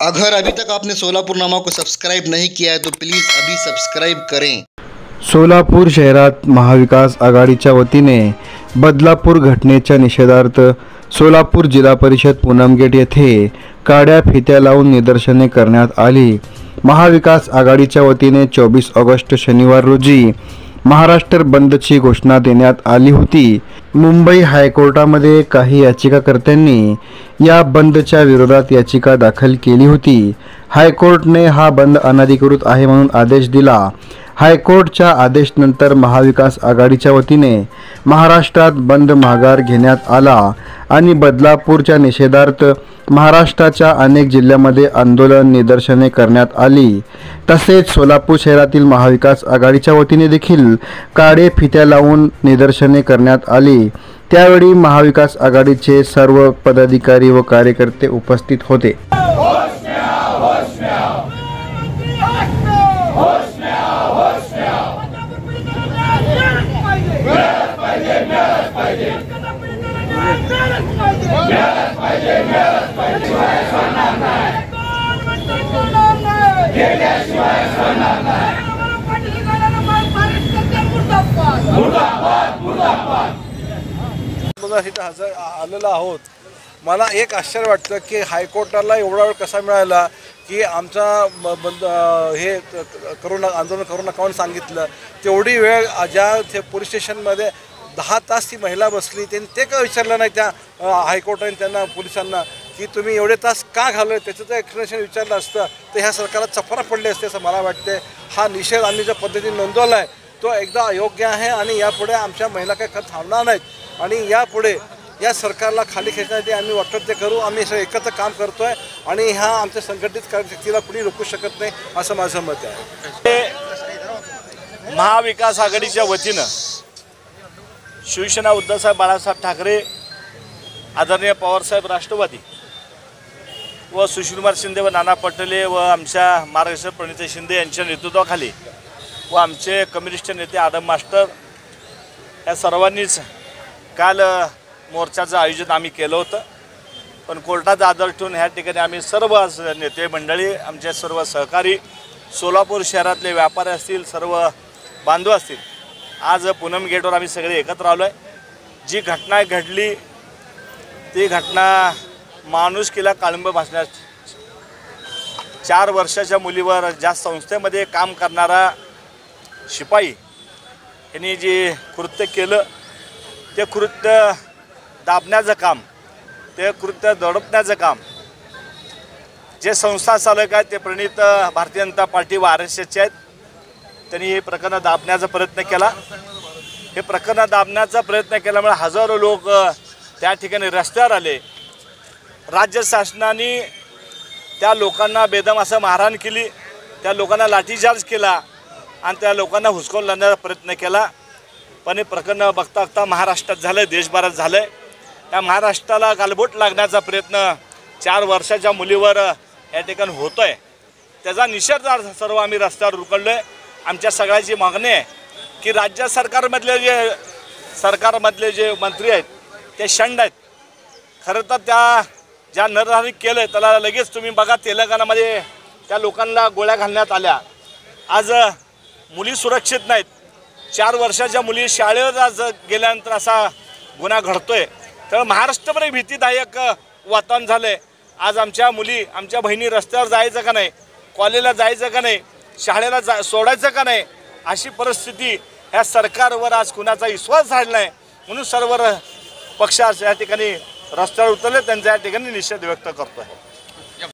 अगर अभी तक आपने सोलापुर नामा को सब्सक्राइब नहीं किया है तो प्लीज़ अभी सब्सक्राइब करें। सोलापूर शहरात महाविकास आघाडीच्या वतीने बदलापूर घटनेच्या निषेधार्थ सोलापूर जिल्हा परिषद पूनमगेट येथे काड्या फित्या लावून निदर्शने करण्यात आली। महाविकास आघाडीच्या वतीने 24 ऑगस्ट शनिवार रोजी महाराष्ट्र बंदची घोषणा देण्यात आली होती। मुंबई हायकोर्टामध्ये काही याचिकाकर्त्यांनी या बंदच्या विरोधात याचिका दाखल केली होती। हायकोर्टने हा बंद अनधिकृत आहे म्हणून आदेश दिला। हायकोर्टच्या आदेशानंतर महाविकास आघाडीच्या वतीने महाराष्ट्रात बंद माघार घेण्यात आला आणि बदलापूरच्या निषेधार्थ महाराष्ट्राच्या अनेक जिल्ह्यांमध्ये आंदोलन निदर्शने करण्यात आली। तसेच सोलापूर शहरातील महाविकास आघाडीच्या वतीने देखील काडे फित्या लावून निदर्शने करण्यात आली। त्यावेळी महाविकास आघाडीचे सर्व पदाधिकारी व कार्यकर्ते उपस्थित होते। आलेला आहोत। मला एक आश्चर्य वाटतं की हायकोर्टाला एवढा वेळ कसा मिळाला की आमचा हे करोना आंदोलन करू नका म्हणून सांगितलं। तेवढी वेळ ज्या ते पोलीस स्टेशनमध्ये 10 तास ती महिला बसली, त्यांनी ते का विचारलं नाही त्या हायकोर्टाने त्यांना पोलिसांना की तुम्ही एवढे तास का घालवले, त्याचं जर एक्सप्लेनेशन विचारलं असतं तर ह्या सरकारला चपरा पडले असते असं मला वाटते। हा निषेध आम्ही ज्या पद्धतीने नोंदवला आहे तो एकदा अयोग्य आहे आणि यापुढे आमच्या महिला काही थांबणार नाहीत आणि यापुढे या सरकारला खाली खेचण्यासाठी आम्ही वाटत ते करू। आम्ही असं एकत्र काम करतोय आणि ह्या आमच्या संघटित कार्यशक्तीला कुणी रोखू शकत नाही असं माझं मत आहे। महाविकास आघाडीच्या वतीनं शिवसेना उद्धवसाहेब बाळासाहेब ठाकरे, आदरणीय पवारसाहेब राष्ट्रवादी व सुशीलकुमार शिंदे व नाना पटोले व आमच्या मार्गदर्शक प्रणिती शिंदे यांच्या नेतृत्वाखाली व आमचे कम्युनिस्ट नेते आदम मास्टर या सर्वांनीच काल मोर्चाचं आयोजन आम्ही केलं होतं। पण कोर्टाचा आदर ठेवून ह्या ठिकाणी आम्ही सर्व नेते मंडळी, आमचे सर्व सहकारी, सोलापूर शहरातले व्यापारी असतील, सर्व बांधव असतील, आज पूनम गेटवर आम्ही सगळे एकत्र आलो आहे। जी घटना घडली ती घटना माणुसकीला काळिंब भासण्यास 4 वर्षाच्या मुलीवर ज्या संस्थेमध्ये काम करणारा शिपाई यांनी जे कृत्य केलं ते कृत्य दाबण्याचं काम, ते कृत्य दडपण्याचं काम जे संस्था चालक आहेत ते प्रणित भारतीय जनता पार्टी व RSSचे आहेत। त्यांनी हे प्रकरण दाबण्याचा प्रयत्न केला। हे प्रकरण दाबण्याचा प्रयत्न केल्यामुळे हजारो लोक त्या ठिकाणी रस्त्यावर आले। राज्य शासनाने त्या लोकांना बेदम असं मारहाण केली, त्या लोकांना लाठीचार्ज केला आणि त्या लोकांना हुसकावून लावण्याचा प्रयत्न केला। पण हे प्रकरण बघता बघता महाराष्ट्रात झालं, देशभरात झालं। त्या महाराष्ट्राला गालबोट लागण्याचा प्रयत्न 4 वर्षाच्या मुलीवर या ठिकाणी होतो आहे। त्याचा निषेध सर्व आम्ही रस्त्यावर उतरलो आहे। आमच्या सगळ्याची मागणी आहे की राज्य सरकारमधले जे मंत्री आहेत ते शंड आहेत। खरं तर त्या ज्या नरहरी केलं आहे त्याला लगेच तुम्ही बघा तेलंगणामध्ये त्या लोकांना गोळ्या घालण्यात आल्या। आज मुली सुरक्षित नाहीत। 4 वर्षाच्या मुली शाळेवर आज गेल्यानंतर असा गुन्हा घडतोय। तर महाराष्ट्रभर एक भीतीदायक वातावरण झालं आहे। आज आमच्या मुली, आमच्या बहिणी रस्त्यावर जायचं का नाही, कॉलेजला जायचं का नाही, शाळेला सोडायचं का नाही, अशी परिस्थिती ह्या सरकारवर आज कुणाचा विश्वास झाला नाही। म्हणून सर्व पक्ष या ठिकाणी रस्त्यावर उतरले, त्यांचा या ठिकाणी निषेध व्यक्त करतो आहे।